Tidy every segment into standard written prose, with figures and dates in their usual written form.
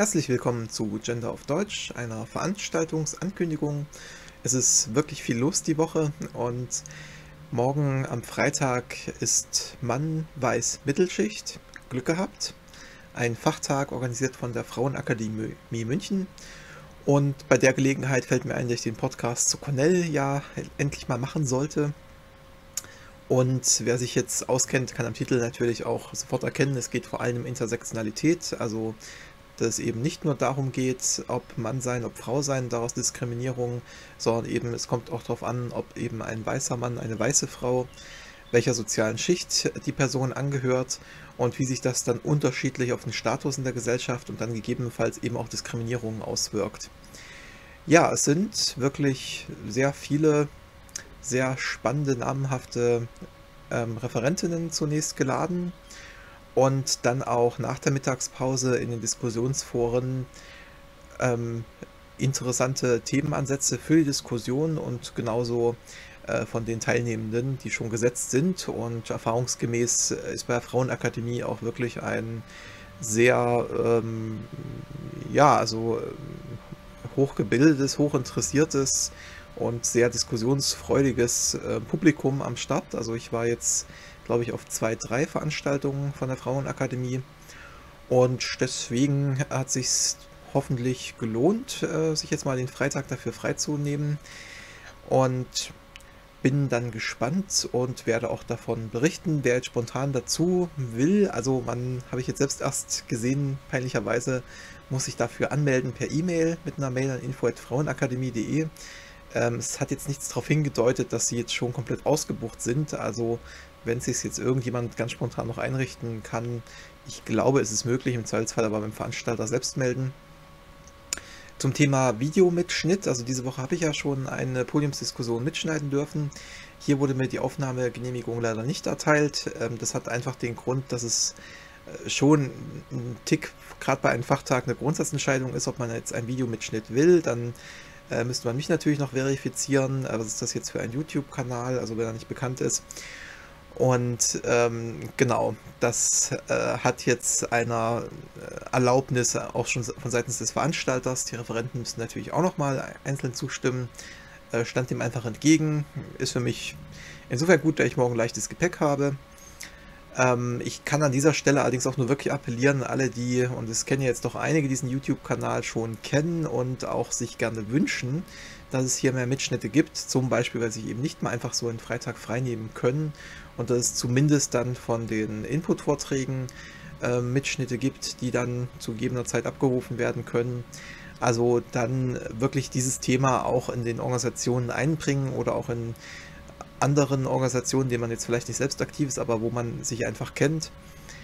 Herzlich willkommen zu Gender auf Deutsch, einer Veranstaltungsankündigung. Es ist wirklich viel los die Woche und morgen am Freitag ist Mann weiß Mittelschicht. Glück gehabt. Ein Fachtag organisiert von der Frauenakademie München. Und bei der Gelegenheit fällt mir ein, dass ich den Podcast zu Cornell ja endlich mal machen sollte. Und wer sich jetzt auskennt, kann am Titel natürlich auch sofort erkennen, es geht vor allem um Intersektionalität, also dass es eben nicht nur darum geht, ob Mann sein, ob Frau sein, daraus Diskriminierung, sondern eben es kommt auch darauf an, ob eben ein weißer Mann, eine weiße Frau, welcher sozialen Schicht die Person angehört und wie sich das dann unterschiedlich auf den Status in der Gesellschaft und dann gegebenenfalls eben auch Diskriminierungen auswirkt. Ja, es sind wirklich sehr viele, sehr spannende, namhafte Referentinnen zunächst geladen und dann auch nach der Mittagspause in den Diskussionsforen ähm, interessante Themenansätze für die Diskussion und genauso von den Teilnehmenden, die schon gesetzt sind. Und erfahrungsgemäß ist bei der Frauenakademie auch wirklich ein sehr, ja, also hochgebildetes, hochinteressiertes und sehr diskussionsfreudiges Publikum am Start. Also ich war jetzt, glaube ich, auf 2, 3 Veranstaltungen von der Frauenakademie und deswegen hat sich hoffentlich gelohnt, sich jetzt mal den Freitag dafür freizunehmen und bin dann gespannt und werde auch davon berichten, wer jetzt spontan dazu will. Also habe ich jetzt selbst erst gesehen, peinlicherweise muss ich dafür anmelden per E-Mail mit einer Mail an info@frauenakademie.de. Es hat jetzt nichts darauf hingedeutet, dass sie jetzt schon komplett ausgebucht sind. Also wenn es sich jetzt irgendjemand ganz spontan noch einrichten kann, ich glaube, es ist möglich, im Zweifelsfall aber beim Veranstalter selbst melden. Zum Thema Videomitschnitt, also diese Woche habe ich ja schon eine Podiumsdiskussion mitschneiden dürfen. Hier wurde mir die Aufnahmegenehmigung leider nicht erteilt. Das hat einfach den Grund, dass es schon ein Tick, gerade bei einem Fachtag, eine Grundsatzentscheidung ist, ob man jetzt einen Videomitschnitt will. Dann müsste man mich natürlich noch verifizieren. Was ist das jetzt für ein YouTube-Kanal, also wenn er nicht bekannt ist. Und genau, das hat jetzt einer Erlaubnis auch schon von seitens des Veranstalters. Die Referenten müssen natürlich auch nochmal einzeln zustimmen. Stand dem einfach entgegen. Ist für mich insofern gut, da ich morgen leichtes Gepäck habe. Ich kann an dieser Stelle allerdings auch nur wirklich appellieren, alle die, und es kennen ja jetzt doch einige, diesen YouTube-Kanal schon kennen und auch sich gerne wünschen, dass es hier mehr Mitschnitte gibt, zum Beispiel, weil sie eben nicht mal einfach so einen Freitag freinehmen können und dass es zumindest dann von den Input-Vorträgen Mitschnitte gibt, die dann zu gegebener Zeit abgerufen werden können. Also dann wirklich dieses Thema auch in den Organisationen einbringen oder auch in anderen Organisationen, denen man jetzt vielleicht nicht selbst aktiv ist, aber wo man sich einfach kennt.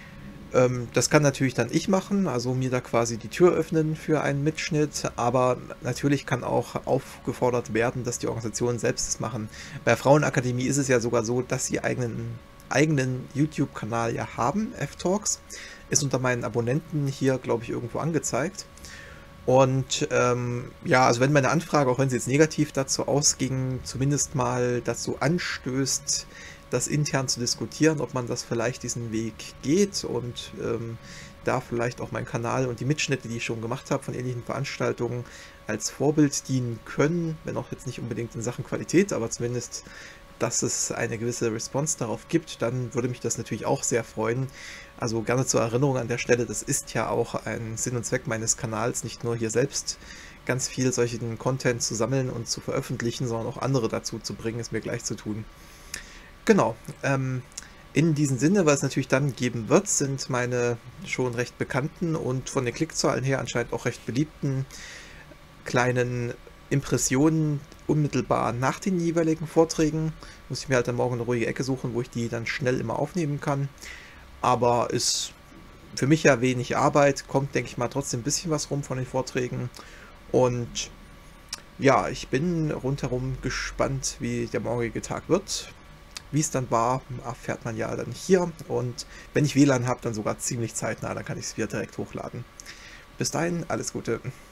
Das kann natürlich dann ich machen, also mir da quasi die Tür öffnen für einen Mitschnitt, aber natürlich kann auch aufgefordert werden, dass die Organisationen selbst das machen. Bei der Frauenakademie ist es ja sogar so, dass sie eigenen YouTube-Kanal ja haben, F-Talks, ist unter meinen Abonnenten hier, glaube ich, irgendwo angezeigt. Und ja, also wenn meine Anfrage, auch wenn sie jetzt negativ dazu ausging, zumindest mal dazu anstößt, das intern zu diskutieren, ob man das vielleicht diesen Weg geht und da vielleicht auch mein Kanal und die Mitschnitte, die ich schon gemacht habe von ähnlichen Veranstaltungen, als Vorbild dienen können, wenn auch jetzt nicht unbedingt in Sachen Qualität, aber zumindest, dass es eine gewisse Response darauf gibt, dann würde mich das natürlich auch sehr freuen. Also gerne zur Erinnerung an der Stelle, das ist ja auch ein Sinn und Zweck meines Kanals, nicht nur hier selbst ganz viel solchen Content zu sammeln und zu veröffentlichen, sondern auch andere dazu zu bringen, es mir gleich zu tun. Genau, in diesem Sinne, was es natürlich dann geben wird, sind meine schon recht bekannten und von den Klickzahlen her anscheinend auch recht beliebten kleinen Impressionen unmittelbar nach den jeweiligen Vorträgen. Muss ich mir halt dann morgen eine ruhige Ecke suchen, wo ich die dann schnell immer aufnehmen kann. Aber ist für mich ja wenig Arbeit, kommt, denke ich mal, trotzdem ein bisschen was rum von den Vorträgen. Und ja, ich bin rundherum gespannt, wie der morgige Tag wird. Wie es dann war, erfährt man ja dann hier. Und wenn ich WLAN habe, dann sogar ziemlich zeitnah, dann kann ich es wieder direkt hochladen. Bis dahin, alles Gute.